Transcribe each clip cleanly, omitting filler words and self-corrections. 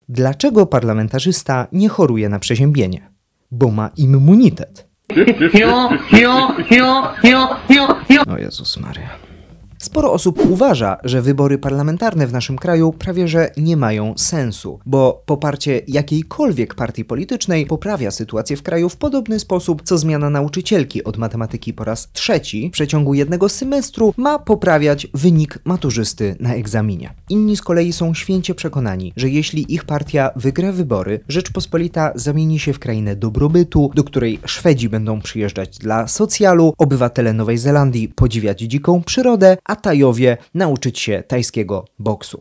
Dlaczego parlamentarzysta nie choruje na przeziębienie? Bo ma immunitet. O Jezus Maria. Sporo osób uważa, że wybory parlamentarne w naszym kraju prawie że nie mają sensu, bo poparcie jakiejkolwiek partii politycznej poprawia sytuację w kraju w podobny sposób, co zmiana nauczycielki od matematyki po raz trzeci w przeciągu jednego semestru ma poprawiać wynik maturzysty na egzaminie. Inni z kolei są święcie przekonani, że jeśli ich partia wygra wybory, Rzeczpospolita zamieni się w krainę dobrobytu, do której Szwedzi będą przyjeżdżać dla socjalu, obywatele Nowej Zelandii podziwiać dziką przyrodę, a Tajowie nauczyć się tajskiego boksu.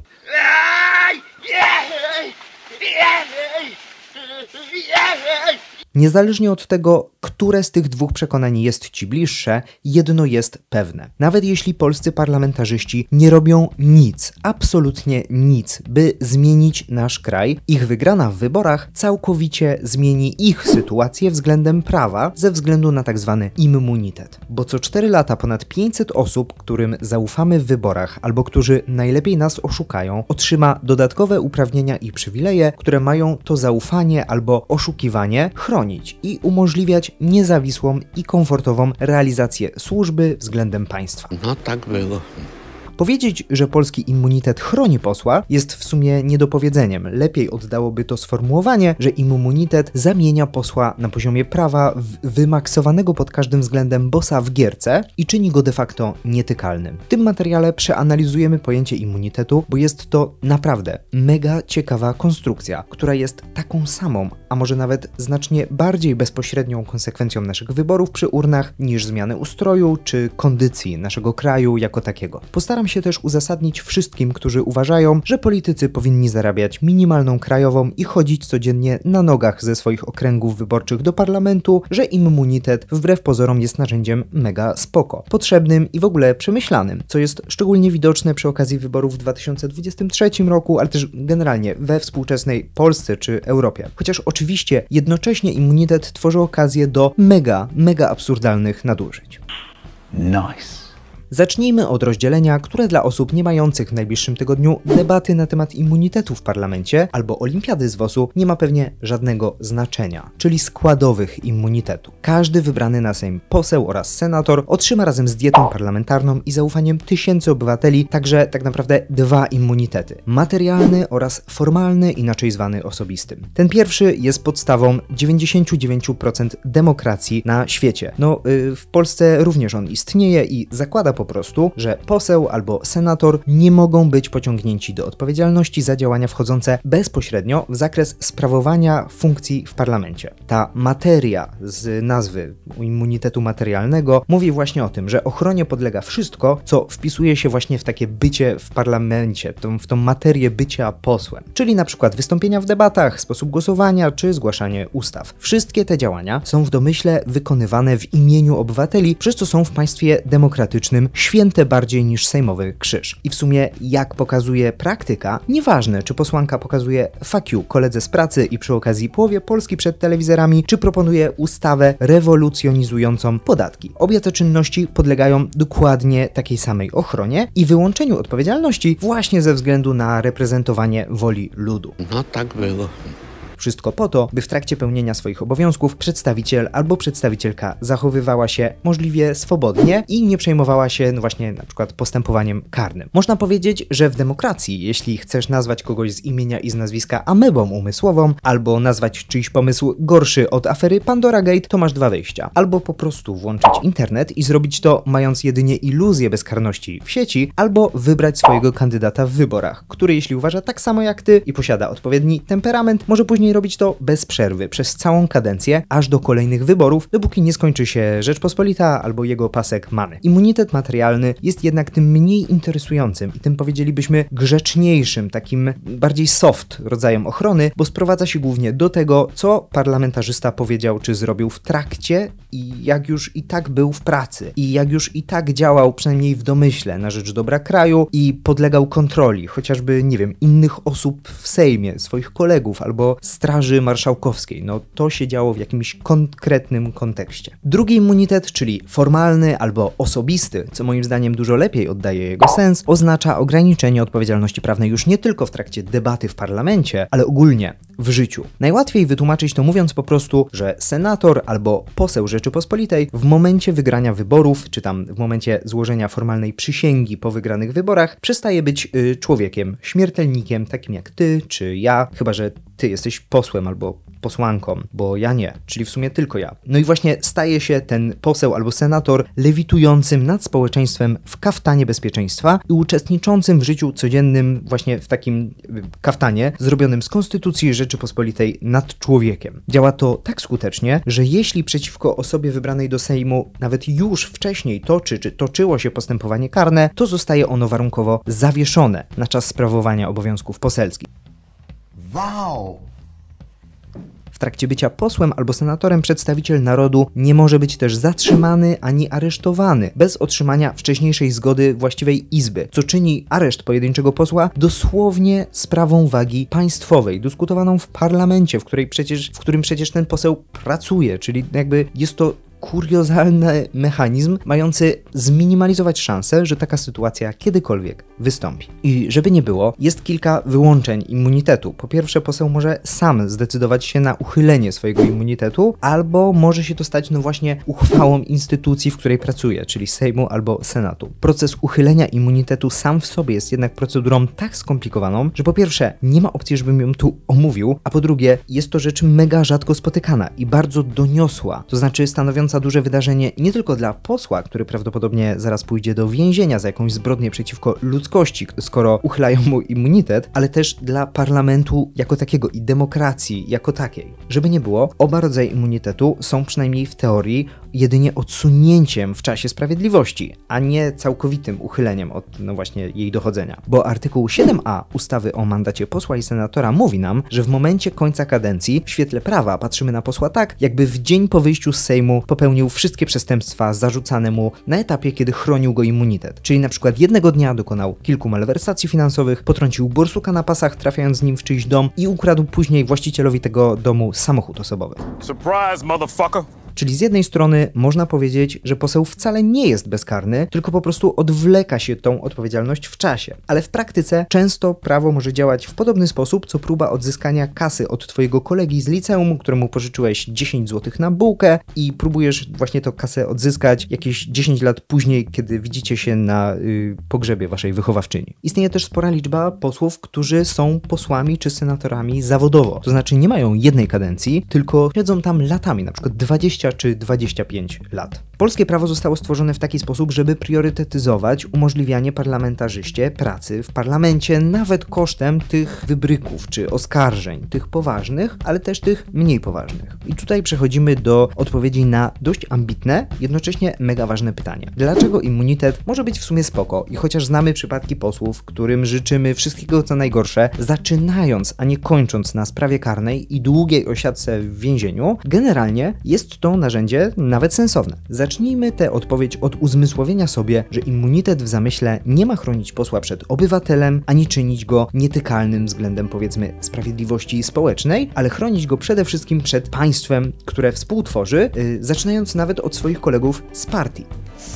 Niezależnie od tego, które z tych dwóch przekonań jest ci bliższe, jedno jest pewne. Nawet jeśli polscy parlamentarzyści nie robią nic, absolutnie nic, by zmienić nasz kraj, ich wygrana w wyborach całkowicie zmieni ich sytuację względem prawa ze względu na tzw. immunitet. Bo co 4 lata ponad 500 osób, którym zaufamy w wyborach albo którzy najlepiej nas oszukają, otrzyma dodatkowe uprawnienia i przywileje, które mają to zaufanie albo oszukiwanie chronić i umożliwiać niezawisłą i komfortową realizację służby względem państwa. No tak było. Powiedzieć, że polski immunitet chroni posła, jest w sumie niedopowiedzeniem. Lepiej oddałoby to sformułowanie, że immunitet zamienia posła na poziomie prawa w wymaksowanego pod każdym względem bossa w gierce i czyni go de facto nietykalnym. W tym materiale przeanalizujemy pojęcie immunitetu, bo jest to naprawdę mega ciekawa konstrukcja, która jest taką samą, a może nawet znacznie bardziej bezpośrednią konsekwencją naszych wyborów przy urnach niż zmiany ustroju czy kondycji naszego kraju jako takiego. Postaram się też uzasadnić wszystkim, którzy uważają, że politycy powinni zarabiać minimalną krajową i chodzić codziennie na nogach ze swoich okręgów wyborczych do parlamentu, że immunitet wbrew pozorom jest narzędziem mega spoko, potrzebnym i w ogóle przemyślanym, co jest szczególnie widoczne przy okazji wyborów w 2023 roku, ale też generalnie we współczesnej Polsce czy Europie. Chociaż oczywiście jednocześnie immunitet tworzy okazję do mega absurdalnych nadużyć. Nice. Zacznijmy od rozdzielenia, które dla osób nie mających w najbliższym tygodniu debaty na temat immunitetu w parlamencie albo olimpiady z WOS-u nie ma pewnie żadnego znaczenia, czyli składowych immunitetu. Każdy wybrany na Sejm poseł oraz senator otrzyma razem z dietą parlamentarną i zaufaniem tysięcy obywateli także tak naprawdę 2 immunitety. Materialny oraz formalny, inaczej zwany osobistym. Ten pierwszy jest podstawą 99% demokracji na świecie. W Polsce również on istnieje i zakłada po prostu, że poseł albo senator nie mogą być pociągnięci do odpowiedzialności za działania wchodzące bezpośrednio w zakres sprawowania funkcji w parlamencie. Ta materia z nazwy immunitetu materialnego mówi właśnie o tym, że ochronie podlega wszystko, co wpisuje się właśnie w takie bycie w parlamencie, w tą materię bycia posłem. Czyli na przykład wystąpienia w debatach, sposób głosowania czy zgłaszanie ustaw. Wszystkie te działania są w domyśle wykonywane w imieniu obywateli, przez co są w państwie demokratycznym święte bardziej niż sejmowy krzyż. I w sumie, jak pokazuje praktyka, nieważne czy posłanka pokazuje fuck you koledze z pracy i przy okazji połowie Polski przed telewizorami, czy proponuje ustawę rewolucjonizującą podatki. Obie te czynności podlegają dokładnie takiej samej ochronie i wyłączeniu odpowiedzialności właśnie ze względu na reprezentowanie woli ludu. No tak było. Wszystko po to, by w trakcie pełnienia swoich obowiązków przedstawiciel albo przedstawicielka zachowywała się możliwie swobodnie i nie przejmowała się właśnie na przykład postępowaniem karnym. Można powiedzieć, że w demokracji, jeśli chcesz nazwać kogoś z imienia i z nazwiska amebą umysłową, albo nazwać czyjś pomysł gorszy od afery Pandora Gate, to masz 2 wyjścia. Albo po prostu włączyć internet i zrobić to mając jedynie iluzję bezkarności w sieci, albo wybrać swojego kandydata w wyborach, który jeśli uważa tak samo jak ty i posiada odpowiedni temperament, może później robić to bez przerwy, przez całą kadencję, aż do kolejnych wyborów, dopóki nie skończy się Rzeczpospolita albo jego pasek mamy. Immunitet materialny jest jednak tym mniej interesującym i tym powiedzielibyśmy grzeczniejszym, takim bardziej soft rodzajem ochrony, bo sprowadza się głównie do tego, co parlamentarzysta powiedział czy zrobił w trakcie i jak już i tak był w pracy i jak już i tak działał przynajmniej w domyśle na rzecz dobra kraju i podlegał kontroli, chociażby, nie wiem, innych osób w Sejmie, swoich kolegów albo Straży Marszałkowskiej. No to się działo w jakimś konkretnym kontekście. Drugi immunitet, czyli formalny albo osobisty, co moim zdaniem dużo lepiej oddaje jego sens, oznacza ograniczenie odpowiedzialności prawnej już nie tylko w trakcie debaty w parlamencie, ale ogólnie w życiu. Najłatwiej wytłumaczyć to mówiąc po prostu, że senator albo poseł Rzeczypospolitej w momencie wygrania wyborów, czy tam w momencie złożenia formalnej przysięgi po wygranych wyborach, przestaje być człowiekiem, śmiertelnikiem, takim jak ty czy ja, chyba że ty jesteś posłem albo posłanką, bo ja nie, czyli w sumie tylko ja. No i właśnie staje się ten poseł albo senator lewitującym nad społeczeństwem w kaftanie bezpieczeństwa i uczestniczącym w życiu codziennym właśnie w takim kaftanie zrobionym z Konstytucji Rzeczypospolitej nad człowiekiem. Działa to tak skutecznie, że jeśli przeciwko osobie wybranej do Sejmu nawet już wcześniej toczyło się postępowanie karne, to zostaje ono warunkowo zawieszone na czas sprawowania obowiązków poselskich. Wow! W trakcie bycia posłem albo senatorem przedstawiciel narodu nie może być też zatrzymany ani aresztowany bez otrzymania wcześniejszej zgody właściwej izby, co czyni areszt pojedynczego posła dosłownie sprawą wagi państwowej, dyskutowaną w parlamencie, w którym przecież ten poseł pracuje, czyli jakby jest to kuriozalny mechanizm mający zminimalizować szansę, że taka sytuacja kiedykolwiek wystąpi. I żeby nie było, jest kilka wyłączeń immunitetu. Po pierwsze, poseł może sam zdecydować się na uchylenie swojego immunitetu, albo może się to stać no właśnie uchwałą instytucji, w której pracuje, czyli Sejmu albo Senatu. Proces uchylenia immunitetu sam w sobie jest jednak procedurą tak skomplikowaną, że po pierwsze, nie ma opcji, żebym ją tu omówił, a po drugie, jest to rzecz mega rzadko spotykana i bardzo doniosła, to znaczy stanowiąca duże wydarzenie nie tylko dla posła, który prawdopodobnie zaraz pójdzie do więzienia za jakąś zbrodnię przeciwko ludzkości, skoro uchylają mu immunitet, ale też dla parlamentu jako takiego i demokracji jako takiej. Żeby nie było, oba rodzaje immunitetu są przynajmniej w teorii jedynie odsunięciem w czasie sprawiedliwości, a nie całkowitym uchyleniem od no właśnie jej dochodzenia. Bo artykuł 7a ustawy o mandacie posła i senatora mówi nam, że w momencie końca kadencji w świetle prawa patrzymy na posła tak, jakby w dzień po wyjściu z Sejmu popełnił wszystkie przestępstwa zarzucane mu na etapie, kiedy chronił go immunitet. Czyli na przykład jednego dnia dokonał kilku malwersacji finansowych, potrącił borsuka na pasach, trafiając z nim w czyjś dom i ukradł później właścicielowi tego domu samochód osobowy. Surprise, motherfucker! Czyli z jednej strony można powiedzieć, że poseł wcale nie jest bezkarny, tylko po prostu odwleka się tą odpowiedzialność w czasie. Ale w praktyce często prawo może działać w podobny sposób, co próba odzyskania kasy od twojego kolegi z liceum, któremu pożyczyłeś 10 zł na bułkę i próbujesz właśnie tę kasę odzyskać jakieś 10 lat później, kiedy widzicie się na pogrzebie waszej wychowawczyni. Istnieje też spora liczba posłów, którzy są posłami czy senatorami zawodowo. To znaczy nie mają jednej kadencji, tylko siedzą tam latami, na przykład 20 czy 25 lat. Polskie prawo zostało stworzone w taki sposób, żeby priorytetyzować umożliwianie parlamentarzyście pracy w parlamencie, nawet kosztem tych wybryków czy oskarżeń, tych poważnych, ale też tych mniej poważnych. I tutaj przechodzimy do odpowiedzi na dość ambitne, jednocześnie mega ważne pytanie. Dlaczego immunitet może być w sumie spoko i chociaż znamy przypadki posłów, którym życzymy wszystkiego co najgorsze, zaczynając, a nie kończąc na sprawie karnej i długiej osiadce w więzieniu, generalnie jest to narzędzie nawet sensowne. Zacznijmy tę odpowiedź od uzmysłowienia sobie, że immunitet w zamyśle nie ma chronić posła przed obywatelem, ani czynić go nietykalnym względem, powiedzmy, sprawiedliwości społecznej, ale chronić go przede wszystkim przed państwem, które współtworzy, zaczynając nawet od swoich kolegów z partii.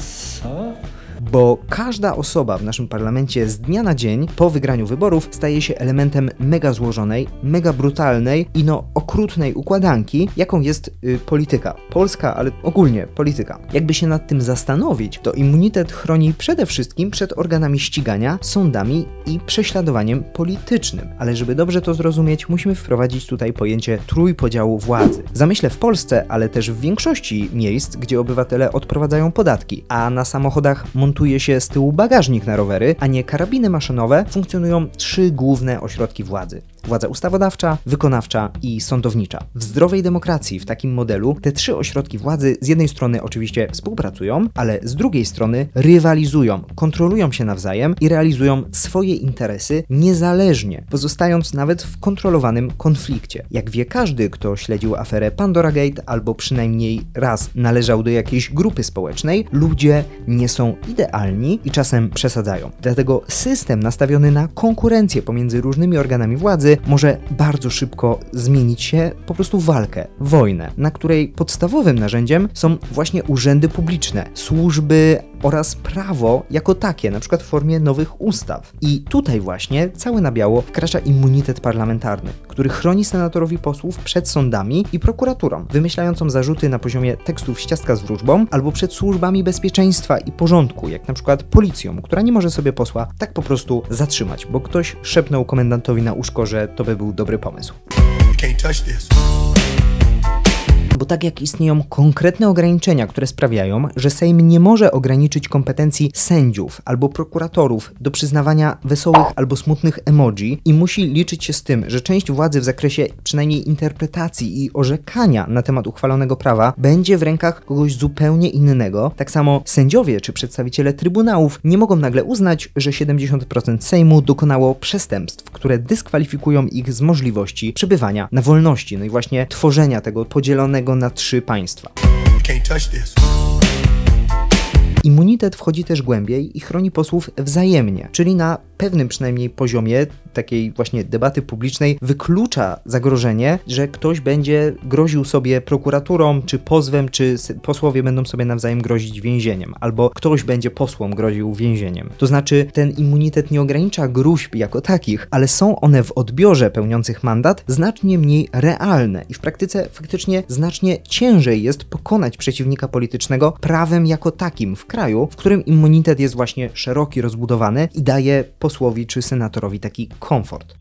Bo każda osoba w naszym parlamencie z dnia na dzień po wygraniu wyborów staje się elementem mega złożonej, mega brutalnej i okrutnej układanki, jaką jest polityka. Polska, ale ogólnie polityka. Jakby się nad tym zastanowić, to immunitet chroni przede wszystkim przed organami ścigania, sądami i prześladowaniem politycznym. Ale żeby dobrze to zrozumieć, musimy wprowadzić tutaj pojęcie trójpodziału władzy. W zamyśle w Polsce, ale też w większości miejsc, gdzie obywatele odprowadzają podatki, a na samochodach montuje się z tyłu bagażnik na rowery, a nie karabiny maszynowe, funkcjonują trzy główne ośrodki władzy. Władza ustawodawcza, wykonawcza i sądownicza. W zdrowej demokracji w takim modelu te trzy ośrodki władzy z jednej strony oczywiście współpracują, ale z drugiej strony rywalizują, kontrolują się nawzajem i realizują swoje interesy niezależnie, pozostając nawet w kontrolowanym konflikcie. Jak wie każdy, kto śledził aferę Pandora Gate albo przynajmniej raz należał do jakiejś grupy społecznej, ludzie nie są idealni. nierealni i czasem przesadzają. Dlatego system nastawiony na konkurencję pomiędzy różnymi organami władzy może bardzo szybko zmienić się po prostu w walkę, wojnę, na której podstawowym narzędziem są właśnie urzędy publiczne, służby oraz prawo jako takie, na przykład w formie nowych ustaw. I tutaj właśnie cały na biało wkracza immunitet parlamentarny, który chroni senatorowi posłów przed sądami i prokuraturą, wymyślającą zarzuty na poziomie tekstów z ciastka z wróżbą, albo przed służbami bezpieczeństwa i porządku, jak na przykład policją, która nie może sobie posła tak po prostu zatrzymać, bo ktoś szepnął komendantowi na uszko, że to by był dobry pomysł. Can't touch this. Bo tak jak istnieją konkretne ograniczenia, które sprawiają, że Sejm nie może ograniczyć kompetencji sędziów albo prokuratorów do przyznawania wesołych albo smutnych emoji i musi liczyć się z tym, że część władzy w zakresie przynajmniej interpretacji i orzekania na temat uchwalonego prawa będzie w rękach kogoś zupełnie innego, tak samo sędziowie czy przedstawiciele trybunałów nie mogą nagle uznać, że 70% Sejmu dokonało przestępstw, które dyskwalifikują ich z możliwości przebywania na wolności, no i właśnie tworzenia tego podzielonego na 3 państwa. Can't touch this. Immunitet wchodzi też głębiej i chroni posłów wzajemnie, czyli na pewnym przynajmniej poziomie takiej właśnie debaty publicznej wyklucza zagrożenie, że ktoś będzie groził sobie prokuraturą, czy pozwem, czy posłowie będą sobie nawzajem grozić więzieniem, albo ktoś będzie posłom groził więzieniem. To znaczy ten immunitet nie ogranicza gróźb jako takich, ale są one w odbiorze pełniących mandat znacznie mniej realne i w praktyce faktycznie znacznie ciężej jest pokonać przeciwnika politycznego prawem jako takim w kraju, w którym immunitet jest właśnie szeroki, rozbudowany i daje posłowi czy senatorowi taki komfort.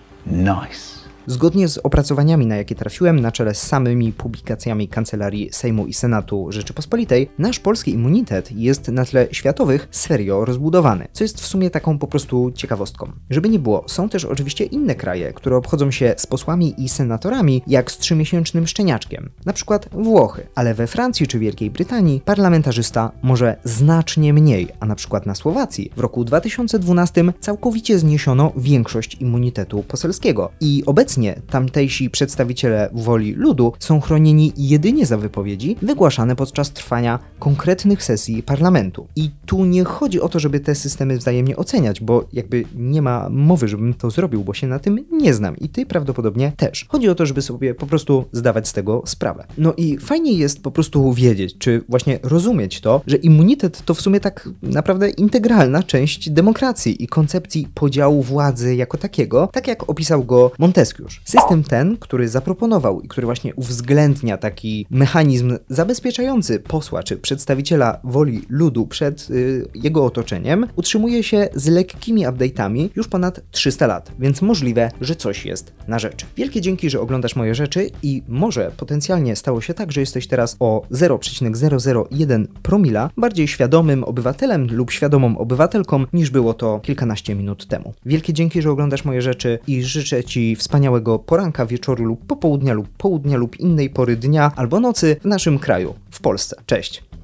Nice. Zgodnie z opracowaniami, na jakie trafiłem, na czele z samymi publikacjami Kancelarii Sejmu i Senatu Rzeczypospolitej, nasz polski immunitet jest na tle światowych serio rozbudowany, co jest w sumie taką po prostu ciekawostką. Żeby nie było, są też oczywiście inne kraje, które obchodzą się z posłami i senatorami jak z 3-miesięcznym szczeniaczkiem, na przykład Włochy, ale we Francji czy Wielkiej Brytanii parlamentarzysta może znacznie mniej, a na przykład na Słowacji w roku 2012 całkowicie zniesiono większość immunitetu poselskiego i obecnie tamtejsi przedstawiciele woli ludu są chronieni jedynie za wypowiedzi wygłaszane podczas trwania konkretnych sesji parlamentu. I tu nie chodzi o to, żeby te systemy wzajemnie oceniać, bo jakby nie ma mowy, żebym to zrobił, bo się na tym nie znam i ty prawdopodobnie też. Chodzi o to, żeby sobie po prostu zdawać z tego sprawę. No i fajnie jest po prostu wiedzieć, czy właśnie rozumieć to, że immunitet to w sumie tak naprawdę integralna część demokracji i koncepcji podziału władzy jako takiego, tak jak opisał go Montesquieu. System ten, który zaproponował i który właśnie uwzględnia taki mechanizm zabezpieczający posła czy przedstawiciela woli ludu przed jego otoczeniem, utrzymuje się z lekkimi update'ami już ponad 300 lat, więc możliwe, że coś jest na rzeczy. Wielkie dzięki, że oglądasz moje rzeczy i może potencjalnie stało się tak, że jesteś teraz o 0,001 promila bardziej świadomym obywatelem lub świadomą obywatelką niż było to kilkanaście minut temu. Wielkie dzięki, że oglądasz moje rzeczy i życzę Ci wspaniałego poranka, wieczoru lub popołudnia lub innej pory dnia albo nocy w naszym kraju, w Polsce. Cześć!